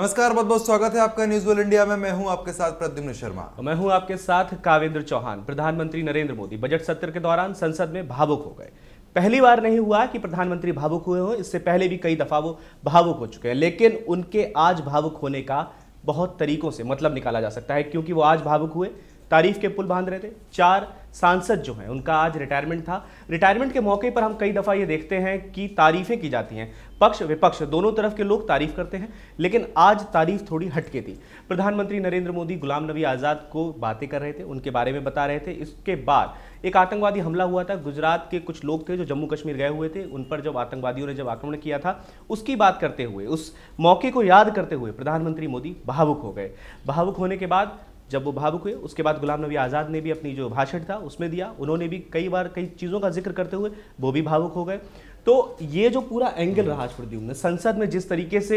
नमस्कार, बहुत बहुत स्वागत है आपका न्यूज वर्ल्ड इंडिया में। मैं हूं आपके साथ प्रद्युम्न शर्मा। मैं हूं आपके साथ कावेंद्र चौहान। प्रधानमंत्री नरेंद्र मोदी बजट सत्र के दौरान संसद में भावुक हो गए। पहली बार नहीं हुआ कि प्रधानमंत्री भावुक हुए हों, इससे पहले भी कई दफा वो भावुक हो चुके हैं, लेकिन उनके आज भावुक होने का बहुत तरीकों से मतलब निकाला जा सकता है, क्योंकि वो आज भावुक हुए, तारीफ के पुल बांध रहे थे। 4 सांसद जो हैं उनका आज रिटायरमेंट था। रिटायरमेंट के मौके पर हम कई दफ़ा ये देखते हैं कि तारीफें की जाती हैं, पक्ष विपक्ष दोनों तरफ के लोग तारीफ करते हैं, लेकिन आज तारीफ थोड़ी हटके थी। प्रधानमंत्री नरेंद्र मोदी गुलाम नबी आज़ाद को बातें कर रहे थे, उनके बारे में बता रहे थे। इसके बाद एक आतंकवादी हमला हुआ था। गुजरात के कुछ लोग थे जो जम्मू कश्मीर गए हुए थे, उन पर जब आतंकवादियों ने आक्रमण किया था, उसकी बात करते हुए, उस मौके को याद करते हुए प्रधानमंत्री मोदी भावुक हो गए। भावुक होने के बाद जब वो भावुक हुए, उसके बाद गुलाम नबी आज़ाद ने भी अपनी जो भाषण था उसमें दिया, उन्होंने भी कई बार कई चीज़ों का जिक्र करते हुए वो भी भावुक हो गए। तो ये जो पूरा एंगल रहा प्रद्युम्न, संसद में जिस तरीके से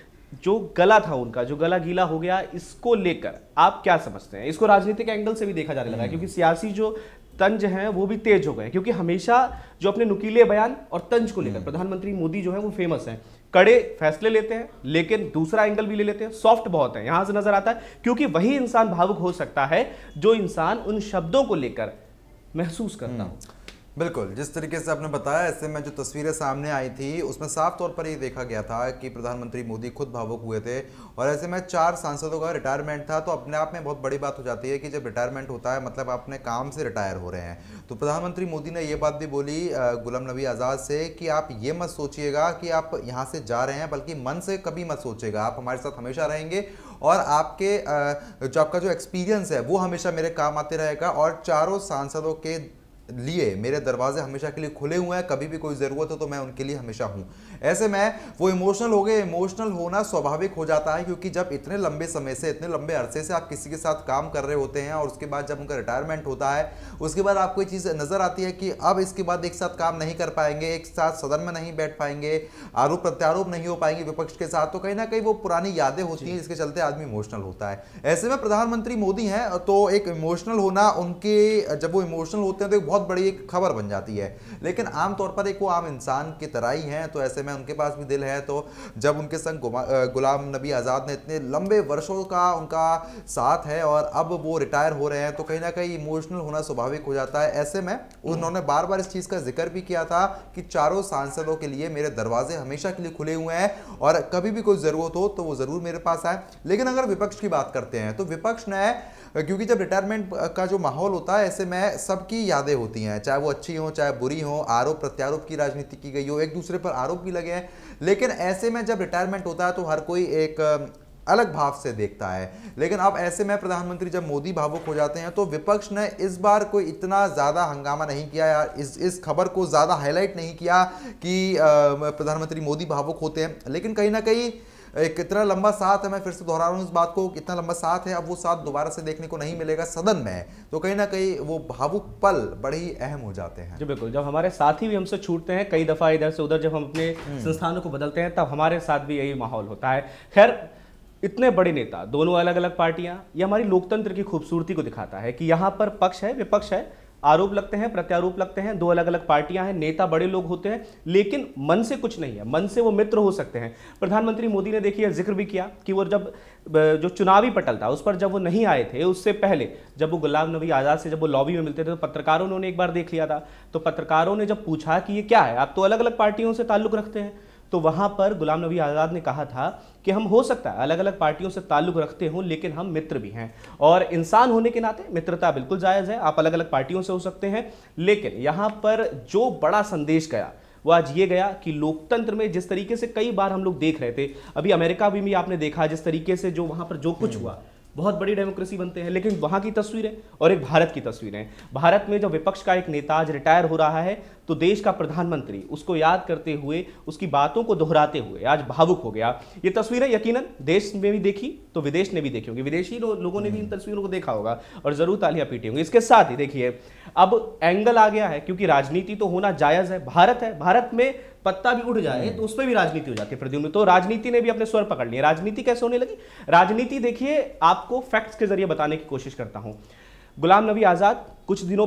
जो गला था उनका, जो गला गीला हो गया, इसको लेकर आप क्या समझते हैं? इसको राजनीतिक एंगल से भी देखा जाने लगा है, क्योंकि सियासी जो तंज हैं वो भी तेज हो गए, क्योंकि हमेशा जो अपने नुकीले बयान और तंज को लेकर प्रधानमंत्री मोदी जो है वो फेमस हैं। कड़े फैसले लेते हैं, लेकिन दूसरा एंगल भी ले लेते हैं, सॉफ्ट बहुत है, यहां से नजर आता है, क्योंकि वही इंसान भावुक हो सकता है जो इंसान उन शब्दों को लेकर महसूस करता हो। बिल्कुल, जिस तरीके से आपने बताया, ऐसे में जो तस्वीरें सामने आई थी उसमें साफ तौर पर ये देखा गया था कि प्रधानमंत्री मोदी खुद भावुक हुए थे। और ऐसे में 4 सांसदों का रिटायरमेंट था, तो अपने आप में बहुत बड़ी बात हो जाती है कि जब रिटायरमेंट होता है मतलब अपने काम से रिटायर हो रहे हैं। तो प्रधानमंत्री मोदी ने ये बात भी बोली गुलाम नबी आज़ाद से कि आप ये मत सोचिएगा कि आप यहाँ से जा रहे हैं, बल्कि मन से कभी मत सोचिएगा, आप हमारे साथ हमेशा रहेंगे और आपके जो आपका जो एक्सपीरियंस है वो हमेशा मेरे काम आते रहेगा। और चारों सांसदों के लिए मेरे दरवाजे हमेशा के लिए खुले हुए हैं, कभी भी कोई ज़रूरत हो तो मैं उनके लिए हमेशा हूं। ऐसे में वो इमोशनल हो गए। इमोशनल होना स्वाभाविक हो जाता है, क्योंकि जब इतने लंबे समय से, इतने लंबे अरसे से आप किसी के साथ काम कर रहे होते हैं और उसके बाद जब उनका रिटायरमेंट होता है, उसके बाद आपको ये चीज़ नज़र आती है कि अब इसके बाद एक साथ काम नहीं कर पाएंगे, एक साथ सदन में नहीं बैठ पाएंगे, आरोप प्रत्यारोप नहीं हो पाएंगे विपक्ष के साथ, तो कहीं ना कहीं वो पुरानी यादें होती हैं, जिसके चलते आदमी इमोशनल होता है। ऐसे में प्रधानमंत्री मोदी हैं, तो एक इमोशनल होना उनके, जब वो इमोशनल होते हैं तो एक बहुत बड़ी एक खबर बन जाती है। लेकिन आमतौर पर एक वो आम इंसान की तरह ही हैं, तो ऐसे में उनके पास भी दिल है। तो जब उनके संग गुलाम नबी आज़ाद ने इतने लंबे वर्षों का उनका साथ है और अब वो रिटायर हो रहे हैं, तो कहीं ना कहीं इमोशनल होना स्वाभाविक हो जाता है। ऐसे में उन्होंने बार बार इस चीज़ का जिक्र भी किया था कि चारों सांसदों के लिए मेरे दरवाजे हमेशा के लिए खुले हुए हैं और कभी भी कोई ज़रूरत हो तो वो ज़रूर मेरे पास आए। लेकिन अगर विपक्ष की बात करते हैं तो विपक्ष ने, क्योंकि जब रिटायरमेंट का जो माहौल होता है, ऐसे में सबकी यादें होती हैं, चाहे वो अच्छी हो चाहे बुरी हो, आरोप प्रत्यारोप की राजनीति की गई हो, एक दूसरे पर आरोप भी लगे हैं। लेकिन ऐसे में जब रिटायरमेंट होता है तो हर कोई एक अलग भाव से देखता है। लेकिन अब ऐसे में प्रधानमंत्री जब मोदी भावुक हो जाते हैं तो विपक्ष ने इस बार कोई इतना ज़्यादा हंगामा नहीं किया या इस खबर को ज़्यादा हाईलाइट नहीं किया कि प्रधानमंत्री मोदी भावुक होते हैं। लेकिन कहीं ना कहीं एक इतना लंबा साथ है, मैं फिर से दोहरा रहा हूँ इस बात को, इतना लंबा साथ है, अब वो साथ दोबारा से देखने को नहीं मिलेगा सदन में, तो कहीं ना कहीं वो भावुक पल बड़े ही अहम हो जाते हैं। जी बिल्कुल, जब हमारे साथी भी हमसे छूटते हैं कई दफ़ा इधर से उधर, जब हम अपने संस्थानों को बदलते हैं, तब हमारे साथ भी यही माहौल होता है। खैर, इतने बड़े नेता, दोनों अलग अलग पार्टियां, ये हमारी लोकतंत्र की खूबसूरती को दिखाता है कि यहाँ पर पक्ष है, विपक्ष है, आरोप लगते हैं, प्रत्यारोप लगते हैं, 2 अलग अलग पार्टियां हैं, नेता बड़े लोग होते हैं, लेकिन मन से कुछ नहीं है, मन से वो मित्र हो सकते हैं। प्रधानमंत्री मोदी ने देखिए जिक्र भी किया कि वो जब जो चुनावी पटल था उस पर जब वो नहीं आए थे, उससे पहले जब वो गुलाम नबी आज़ाद से जब वो लॉबी में मिलते थे तो पत्रकारों ने उन्हें एक बार देख लिया था। तो पत्रकारों ने जब पूछा कि ये क्या है, आप तो अलग अलग पार्टियों से ताल्लुक़ रखते हैं, तो वहां पर गुलाम नबी आज़ाद ने कहा था कि हम हो सकता है अलग अलग पार्टियों से ताल्लुक़ रखते हों, लेकिन हम मित्र भी हैं, और इंसान होने के नाते मित्रता बिल्कुल जायज़ है। आप अलग अलग पार्टियों से हो सकते हैं, लेकिन यहाँ पर जो बड़ा संदेश गया वो आज ये गया कि लोकतंत्र में जिस तरीके से कई बार हम लोग देख रहे थे, अभी अमेरिका में भी आपने देखा जिस तरीके से जो वहाँ पर जो कुछ हुआ, बहुत बड़ी डेमोक्रेसी बनते हैं, लेकिन वहाँ की तस्वीरें और एक भारत की तस्वीरें। भारत में जब विपक्ष का एक नेता आज रिटायर हो रहा है तो देश का प्रधानमंत्री उसको याद करते हुए, उसकी बातों को दोहराते हुए आज भावुक हो गया। ये तस्वीरें यकीनन देश में भी देखी तो विदेश ने भी देखी होंगी, विदेशी लोगों ने भी इन तस्वीरों को देखा होगा और जरूर तालियां पीटी होंगी। इसके साथ ही देखिए अब एंगल आ गया है, क्योंकि राजनीति तो होना जायज़ है, भारत है, भारत में पत्ता भी उड़ जाए तो उस पर भी राजनीति हो जाती है प्रद्युम्न। तो राजनीति ने भी अपने स्वर पकड़ लिए। राजनीति कैसे होने लगी? राजनीति देखिए, आपको फैक्ट्स के जरिए बताने की कोशिश करता हूं। गुलाम नबी आज़ाद कुछ दिनों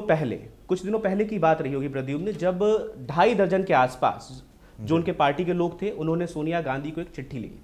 पहले की बात रही होगी प्रद्युम्न, जब 2.5 दर्जन के आसपास जो उनके पार्टी के लोग थे, उन्होंने सोनिया गांधी को एक चिट्ठी लिखी थी।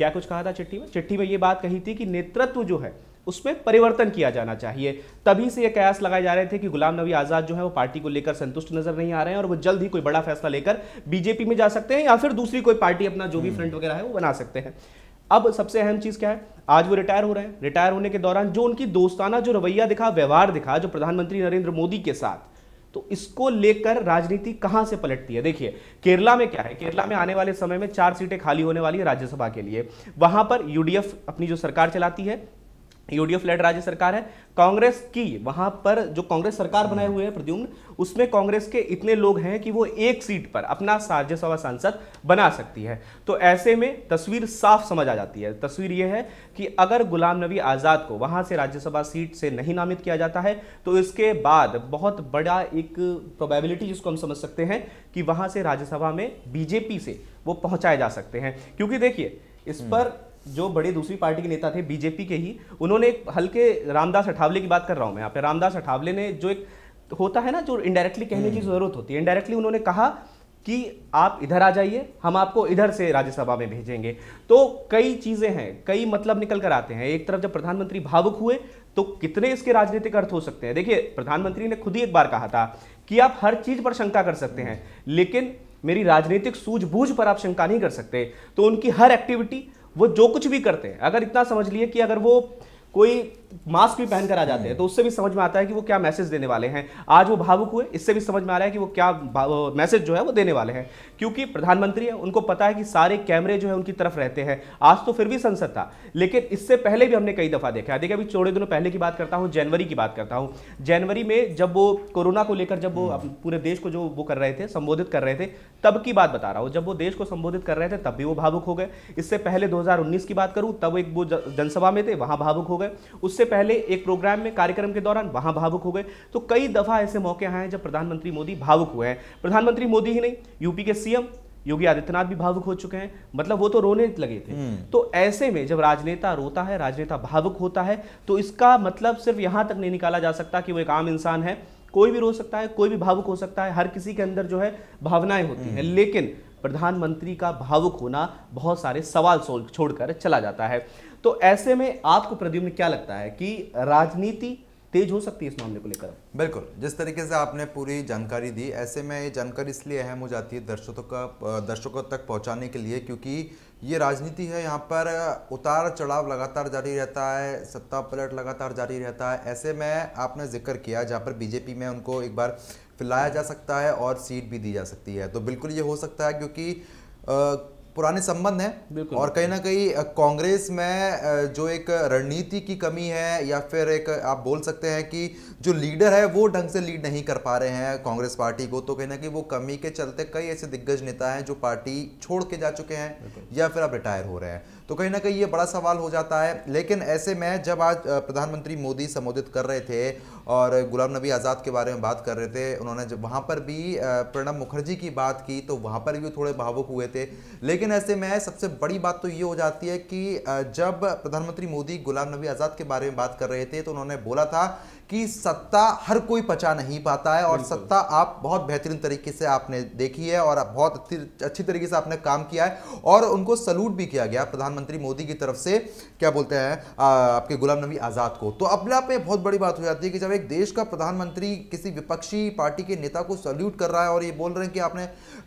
क्या कुछ कहा था चिट्ठी में? चिट्ठी में ये बात कही थी कि नेतृत्व जो है उसमें परिवर्तन किया जाना चाहिए। तभी से ये कयास लगाए जा रहे थे कि गुलाम नबी आजाद जो है वो पार्टी को लेकर संतुष्ट नजर नहीं आ रहे हैं और वो जल्द ही कोई बड़ा फैसला लेकर बीजेपी में जा सकते हैं या फिर दूसरी कोई पार्टी अपना जो भी फ्रंट वगैरह है वो बना सकते हैं। अब सबसे अहम चीज क्या है, आज वो रिटायर हो रहे हैं। रिटायर होने के दौरान जो उनकी दोस्ताना जो रवैया दिखा, व्यवहार दिखा जो प्रधानमंत्री नरेंद्र मोदी के साथ, तो इसको लेकर राजनीति कहां से पलटती है। देखिए केरला में क्या है, केरला में आने वाले समय में 4 सीटें खाली होने वाली है राज्यसभा के लिए। वहां पर यूडीएफ अपनी जो सरकार चलाती है, यूडीएफ लेड राज्य सरकार है। कांग्रेस की वहां पर जो कांग्रेस सरकार बनाए हुए है प्रद्युम्न, उसमें कांग्रेस के इतने लोग हैं कि वो एक सीट पर अपना राज्यसभा सांसद बना सकती है। तो ऐसे में तस्वीर साफ समझ आ जाती है। तस्वीर यह है कि अगर गुलाम नबी आजाद को वहां से राज्यसभा सीट से नहीं नामित किया जाता है तो इसके बाद बहुत बड़ा एक प्रोबेबिलिटी जिसको हम समझ सकते हैं कि वहां से राज्यसभा में बीजेपी से वो पहुंचाए जा सकते हैं। क्योंकि देखिए इस पर जो बड़े दूसरी पार्टी के नेता थे बीजेपी के ही, उन्होंने एक हल्के रामदास अठावले की बात कर रहा हूं मैं यहाँ पे, रामदास अठावले ने जो एक होता है ना जो इनडायरेक्टली कहने की जरूरत होती है, इनडायरेक्टली उन्होंने कहा कि आप इधर आ जाइए, हम आपको इधर से राज्यसभा में भेजेंगे। तो कई चीजें हैं, कई मतलब निकल कर आते हैं। एक तरफ जब प्रधानमंत्री भावुक हुए तो कितने इसके राजनीतिक अर्थ हो सकते हैं। देखिए प्रधानमंत्री ने खुद ही एक बार कहा था कि आप हर चीज पर शंका कर सकते हैं लेकिन मेरी राजनीतिक सूझबूझ पर आप शंका नहीं कर सकते। तो उनकी हर एक्टिविटी, वो जो कुछ भी करते हैं, अगर इतना समझ लिए कि अगर वो कोई मास्क भी पहनकर आ जाते हैं तो उससे भी समझ में आता है कि वो क्या मैसेज देने वाले हैं। आज वो भावुक हुए, इससे भी समझ में आ रहा है कि वो क्या मैसेज जो है वो देने वाले हैं। क्योंकि प्रधानमंत्री है, उनको पता है कि सारे कैमरे जो है उनकी तरफ रहते हैं। आज तो फिर भी संसद था, लेकिन इससे पहले भी हमने कई दफा देखा है। देखिए अभी थोड़े दिनों पहले की बात करता हूं, जनवरी की बात करता हूं। जनवरी में जब वो कोरोना को लेकर जब वो पूरे देश को जो वो कर रहे थे, संबोधित कर रहे थे, तब की बात बता रहा हूं। जब वो देश को संबोधित कर रहे थे तब भी वो भावुक हो गए। इससे पहले 2019 की बात करूं, तब एक वो जनसभा में थे, वहां भावुक हो गए। उससे पहले एक प्रोग्राम में, कार्यक्रम के दौरान, वहां भावुक हो गए। तो कई दफा ऐसे मौके आए हैं जब प्रधानमंत्री मोदी भावुक हुए हैं। प्रधानमंत्री मोदी ही नहीं, यूपी के सीएम योगी आदित्यनाथ भी भावुक हो चुके हैं, मतलब वो तो रोने लगे थे। तो ऐसे में जब राजनेता रोता है, राजनेता भावुक होता है, तो इसका मतलब सिर्फ यहां तक नहीं निकाला जा सकता कि वो एक आम इंसान है। कोई भी रो सकता है, कोई भी भावुक हो सकता है, हर किसी के अंदर जो है भावनाएं होती हैं। लेकिन प्रधानमंत्री का भावुक होना बहुत सारे सवाल छोड़कर चला जाता है। तो ऐसे में आपको प्रद्युम्न क्या लगता है कि राजनीति तेज हो सकती है इस मामले को लेकर? बिल्कुल, जिस तरीके से आपने पूरी जानकारी दी, ऐसे में ये जानकारी इसलिए अहम हो जाती है दर्शकों तक पहुंचाने के लिए, क्योंकि ये राजनीति है, यहाँ पर उतार चढ़ाव लगातार जारी रहता है, सत्ता पलट लगातार जारी रहता है। ऐसे में आपने जिक्र किया जहाँ पर बीजेपी में उनको एक बार फैलाया जा सकता है और सीट भी दी जा सकती है, तो बिल्कुल ये हो सकता है क्योंकि पुराने संबंध हैं और कहीं ना कहीं कांग्रेस में जो एक रणनीति की कमी है या फिर एक आप बोल सकते हैं कि जो लीडर है वो ढंग से लीड नहीं कर पा रहे हैं कांग्रेस पार्टी को, तो कहीं ना कहीं वो कमी के चलते कई ऐसे दिग्गज नेता हैं जो पार्टी छोड़ के जा चुके हैं या फिर अब रिटायर हो रहे हैं, तो कहीं ना कहीं ये बड़ा सवाल हो जाता है। लेकिन ऐसे में जब आज प्रधानमंत्री मोदी संबोधित कर रहे थे और गुलाम नबी आज़ाद के बारे में बात कर रहे थे, उन्होंने जब वहाँ पर भी प्रणब मुखर्जी की बात की तो वहाँ पर भी थोड़े भावुक हुए थे। लेकिन ऐसे में सबसे बड़ी बात तो ये हो जाती है कि जब प्रधानमंत्री मोदी गुलाम नबी आज़ाद के बारे में बात कर रहे थे तो उन्होंने बोला था कि सत्ता हर कोई पचा नहीं पाता है और सत्ता आप बहुत बेहतरीन तरीके से आपने देखी है और बहुत अच्छी तरीके से आपने काम किया है और उनको सलूट भी किया गया प्रधानमंत्री मोदी की तरफ से, क्या बोलते हैं आपके गुलाम नबी आज़ाद को। तो अपने आप में बहुत बड़ी बात हो जाती है कि जब एक देश का प्रधानमंत्री किसी विपक्षी पार्टी के नेता को सल्यूट कर रहा है और ये बोल रहे हैं कि आपने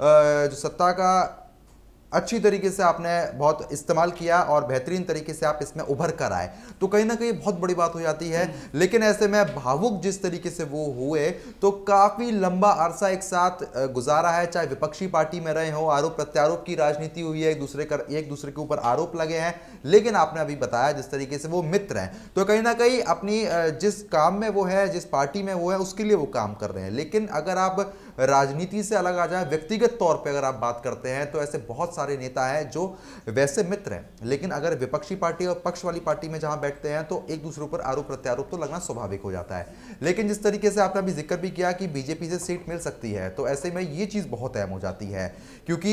जो सत्ता का अच्छी तरीके से आपने बहुत इस्तेमाल किया और बेहतरीन तरीके से आप इसमें उभर कर आए, तो कहीं ना कहीं बहुत बड़ी बात हो जाती है। लेकिन ऐसे में भावुक जिस तरीके से वो हुए तो काफ़ी लंबा अरसा एक साथ गुजारा है, चाहे विपक्षी पार्टी में रहे हो, आरोप प्रत्यारोप की राजनीति हुई है, एक दूसरे के ऊपर आरोप लगे हैं। लेकिन आपने अभी बताया जिस तरीके से वो मित्र हैं, तो कहीं ना कहीं अपनी जिस काम में वो है, जिस पार्टी में वो है, उसके लिए वो काम कर रहे हैं। लेकिन अगर आप राजनीति से अलग आ जाए, व्यक्तिगत तौर पे अगर आप बात करते हैं तो ऐसे बहुत सारे नेता हैं जो वैसे मित्र हैं, लेकिन अगर विपक्षी पार्टी और पक्ष वाली पार्टी में जहां बैठते हैं तो एक दूसरे पर आरोप प्रत्यारोप तो लगना स्वाभाविक हो जाता है। लेकिन जिस तरीके से आपने अभी जिक्र भी किया कि बीजेपी से सीट मिल सकती है, तो ऐसे में ये चीज़ बहुत अहम हो जाती है, क्योंकि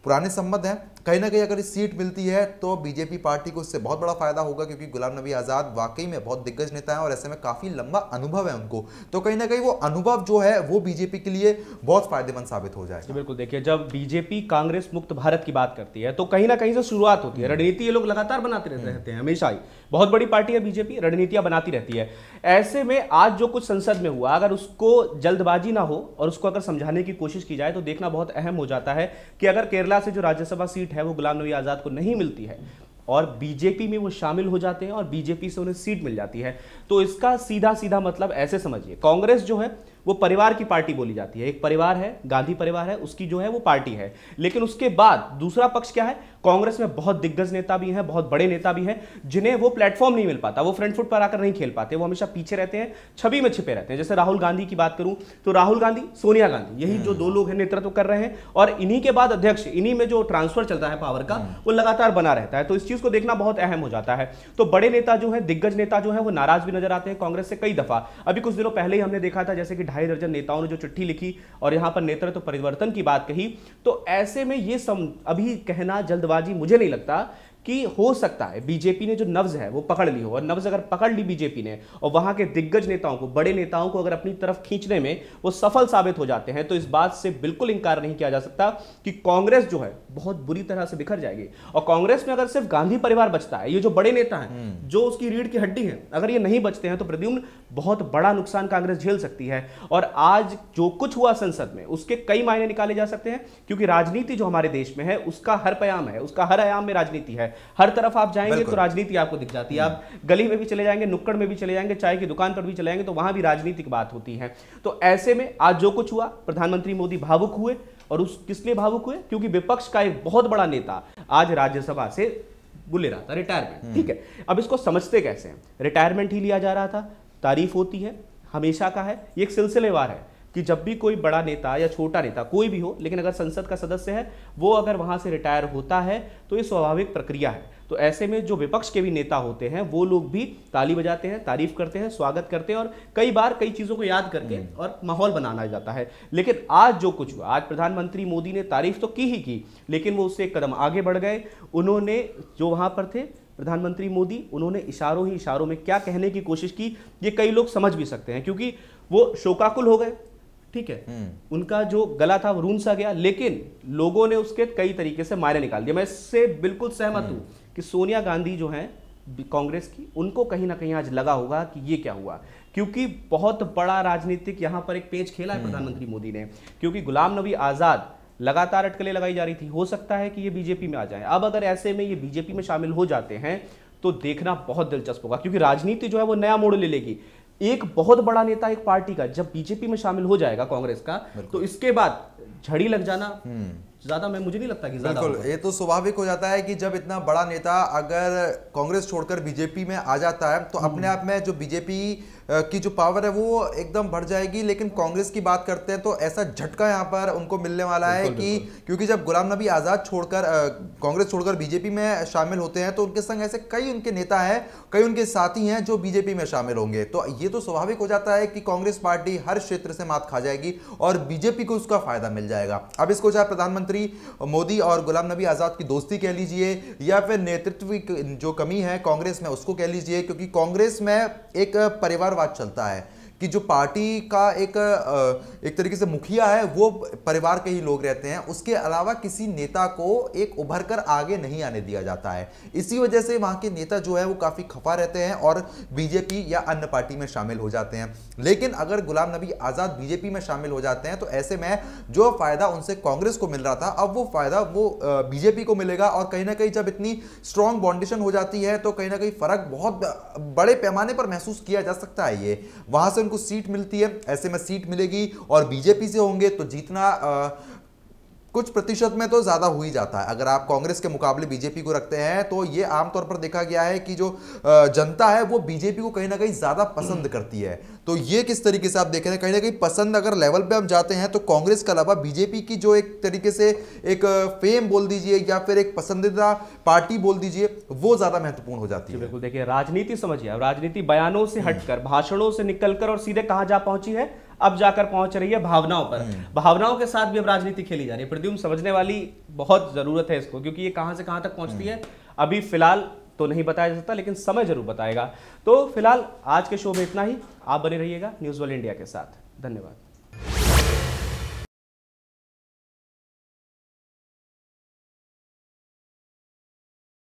पुराने संबंध हैं, कहीं ना कहीं अगर इस सीट मिलती है तो बीजेपी पार्टी को इससे बहुत बड़ा फायदा होगा, क्योंकि गुलाम नबी आज़ाद वाकई में बहुत दिग्गज नेता हैं और ऐसे में काफ़ी लंबा अनुभव है उनको, तो कहीं ना कहीं वो अनुभव जो है वो बीजेपी के लिए बहुत फायदेमंद साबित हो जाएगा। बिल्कुल, देखिए जब बीजेपी कांग्रेस मुक्त भारत की बात करती है तो कहीं ना कहीं से शुरुआत होती है। रणनीति ये लोग लगातार बनाते रहते हैं, हमेशा ही बहुत बड़ी पार्टी है बीजेपी, रणनीतियां बनाती रहती है। ऐसे में आज जो कुछ संसद में हुआ, अगर उसको जल्दबाजी ना हो और उसको अगर समझाने की कोशिश की जाए तो देखना बहुत अहम हो जाता है कि अगर केरला से जो राज्यसभा सीट है वो गुलाम नबी आजाद को नहीं मिलती है और बीजेपी में वो शामिल हो जाते हैं और बीजेपी से उन्हें सीट मिल जाती है, तो इसका सीधा सीधा मतलब ऐसे समझिए, कांग्रेस जो है वो परिवार की पार्टी बोली जाती है। एक परिवार है, गांधी परिवार है, उसकी जो है वो पार्टी है। लेकिन उसके बाद दूसरा पक्ष क्या है, कांग्रेस में बहुत दिग्गज नेता भी हैं, बहुत बड़े नेता भी हैं, जिन्हें वो प्लेटफॉर्म नहीं मिल पाता, वो फ्रंट फुट पर आकर नहीं खेल पाते, वो हमेशा पीछे रहते हैं, छवि में छिपे रहते हैं। जैसे राहुल गांधी की बात करूं तो राहुल गांधी, सोनिया गांधी, यही जो दो लोग हैं नेतृत्व कर रहे हैं, और इन्हीं के बाद अध्यक्ष, इन्हीं में जो ट्रांसफर चलता है पावर का वो लगातार बना रहता है। तो इस चीज को देखना बहुत अहम हो जाता है। तो बड़े नेता जो है, दिग्गज नेता जो है, वो नाराज भी नजर आते हैं कांग्रेस से कई दफा। अभी कुछ दिनों पहले ही हमने देखा था जैसे कि 2.5 दर्जन नेताओं ने जो चिट्ठी लिखी और यहां पर नेतृत्व परिवर्तन की बात कही। तो ऐसे में ये अभी कहना जल्दबाजी मुझे नहीं लगता कि हो सकता है बीजेपी ने जो नब्ज है वो पकड़ ली हो, और नब्ज अगर पकड़ ली बीजेपी ने और वहां के दिग्गज नेताओं को, बड़े नेताओं को अगर अपनी तरफ खींचने में वो सफल साबित हो जाते हैं, तो इस बात से बिल्कुल इंकार नहीं किया जा सकता कि कांग्रेस जो है बहुत बुरी तरह से बिखर जाएगी। और कांग्रेस में अगर सिर्फ गांधी परिवार बचता है, ये जो बड़े नेता हैं, जो उसकी रीढ़ की हड्डी है, अगर ये नहीं बचते हैं तो प्रद्युम्न बहुत बड़ा नुकसान कांग्रेस झेल सकती है। और आज जो कुछ हुआ संसद में उसके कई मायने निकाले जा सकते हैं, क्योंकि राजनीति जो हमारे देश में है उसका हर पयाम है, उसका हर आयाम में राजनीति है। हर तरफ आप जाएंगे तो राजनीति आपको दिख जाती है। आप गली में भी चले जाएंगे, नुक्कड़ में भी चले जाएंगे, चाय की दुकान पर भी चले जाएंगे तो वहां भी राजनीतिक बात होती है। तो ऐसे में आज जो कुछ हुआ, प्रधानमंत्री मोदी भावुक हुए, और उस किस लिए भावुक हुए, क्योंकि विपक्ष का एक बहुत बड़ा नेता आज राज्यसभा से गुले रहा था, रिटायरमेंट। ठीक है, अब इसको समझते कैसे हैं, रिटायरमेंट ही लिया जा रहा था, तारीफ होती है, हमेशा का है, ये एक सिलसिलेवार है कि जब भी कोई बड़ा नेता या छोटा नेता कोई भी हो, लेकिन अगर संसद का सदस्य है, वो अगर वहां से रिटायर होता है तो ये स्वाभाविक प्रक्रिया है। तो ऐसे में जो विपक्ष के भी नेता होते हैं वो लोग भी ताली बजाते हैं, तारीफ करते हैं, स्वागत करते हैं, और कई बार कई चीजों को याद करके और माहौल बनाना जाता है। लेकिन आज जो कुछ हुआ, आज प्रधानमंत्री मोदी ने तारीफ तो की ही की, लेकिन वो उससे एक कदम आगे बढ़ गए। उन्होंने जो वहां पर थे प्रधानमंत्री मोदी, उन्होंने इशारों ही इशारों में क्या कहने की कोशिश की, ये कई लोग समझ भी सकते हैं, क्योंकि वो शोकाकुल हो गए। ठीक है, उनका जो गला था वो रूंध सा गया, लेकिन लोगों ने उसके कई तरीके से मायने निकाल दिए। मैं इससे बिल्कुल सहमत हूं कि सोनिया गांधी जो हैं कांग्रेस की, उनको कहीं ना कहीं आज लगा होगा कि ये क्या हुआ, क्योंकि बहुत बड़ा राजनीतिक यहां पर एक पेच खेला है प्रधानमंत्री मोदी ने। क्योंकि गुलाम नबी आजाद लगातार अटकलें लगाई जा रही थी, हो सकता है कि ये बीजेपी में आ जाए। अब अगर ऐसे में ये बीजेपी में शामिल हो जाते हैं तो देखना बहुत दिलचस्प होगा, क्योंकि राजनीति जो है वो नया मोड़ ले लेगी। एक बहुत बड़ा नेता एक पार्टी का जब बीजेपी में शामिल हो जाएगा कांग्रेस का, तो इसके बाद झड़ी लग जाना ज्यादा, मुझे नहीं लगता कि ज्यादा बिल्कुल, ये तो स्वाभाविक हो जाता है कि जब इतना बड़ा नेता अगर कांग्रेस छोड़कर बीजेपी में आ जाता है तो अपने आप में जो बीजेपी की जो पावर है वो एकदम बढ़ जाएगी। लेकिन कांग्रेस की बात करते हैं तो ऐसा झटका यहाँ पर उनको मिलने वाला है कि क्योंकि जब गुलाम नबी आज़ाद छोड़कर कांग्रेस छोड़कर बीजेपी में शामिल होते हैं तो उनके संग ऐसे कई उनके नेता हैं, कई उनके साथी हैं जो बीजेपी में शामिल होंगे। तो ये तो स्वाभाविक हो जाता है कि कांग्रेस पार्टी हर क्षेत्र से मात खा जाएगी और बीजेपी को उसका फायदा मिल जाएगा। अब इसको चाहे प्रधानमंत्री मोदी और गुलाम नबी आज़ाद की दोस्ती कह लीजिए या फिर नेतृत्व की जो कमी है कांग्रेस में उसको कह लीजिए, क्योंकि कांग्रेस में एक परिवारवाद चलता है कि जो पार्टी का एक तरीके से मुखिया है वो परिवार के ही लोग रहते हैं, उसके अलावा किसी नेता को एक उभर कर आगे नहीं आने दिया जाता है। इसी वजह से वहां के नेता जो है वो काफी खफा रहते हैं और बीजेपी या अन्य पार्टी में शामिल हो जाते हैं। लेकिन अगर गुलाम नबी आजाद बीजेपी में शामिल हो जाते हैं तो ऐसे में जो फायदा उनसे कांग्रेस को मिल रहा था अब वो फायदा वो बीजेपी को मिलेगा। और कहीं ना कहीं जब इतनी स्ट्रॉन्ग बाउंडेशन हो जाती है तो कहीं ना कहीं फर्क बहुत बड़े पैमाने पर महसूस किया जा सकता है। ये वहां से कुछ सीट मिलती है, ऐसे में सीट मिलेगी और बीजेपी से होंगे तो जीतना कुछ प्रतिशत में तो ज्यादा हो ही जाता है। अगर आप कांग्रेस के मुकाबले बीजेपी को रखते हैं तो ये आमतौर पर देखा गया है कि जो जनता है वो बीजेपी को कहीं ना कहीं ज्यादा पसंद करती है। तो ये किस तरीके से आप देख रहे हैं, कहीं ना कहीं पसंद अगर लेवल पे हम जाते हैं तो कांग्रेस के अलावा बीजेपी की जो एक तरीके से एक फेम बोल दीजिए या फिर एक पसंदीदा पार्टी बोल दीजिए वो ज्यादा महत्वपूर्ण हो जाती है। बिल्कुल, देखिए राजनीति समझिए, राजनीति बयानों से हटकर भाषणों से निकलकर और सीधे कहां जा पहुंची है, अब जाकर पहुंच रही है भावनाओं पर। भावनाओं के साथ भी अब राजनीति खेली जा रही है। प्रद्युम्न, समझने वाली बहुत जरूरत है इसको, क्योंकि ये कहां से कहां तक पहुंचती है अभी फिलहाल तो नहीं बताया जा सकता, लेकिन समय जरूर बताएगा। तो फिलहाल आज के शो में इतना ही। आप बने रहिएगा न्यूज़ वर्ल्ड इंडिया के साथ। धन्यवाद।